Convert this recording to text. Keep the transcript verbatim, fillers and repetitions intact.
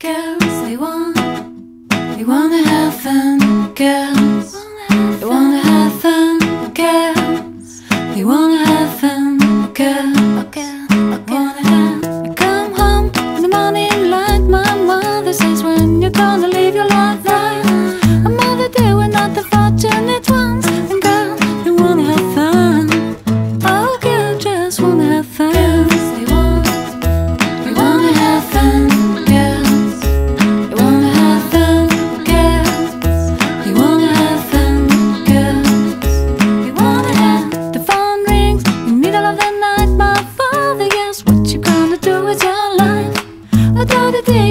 Girls, they want, they wanna have fun. Girls, they wanna have fun. Girls, they wanna have fun. Girls, they wanna have. You come home in the morning light. My mother says, when you're gonna live your life right. A mother, they were not the fortunate ones. And girls, they wanna have fun. Oh, girls just wanna have fun. Girls, they want, they wanna have fun. The day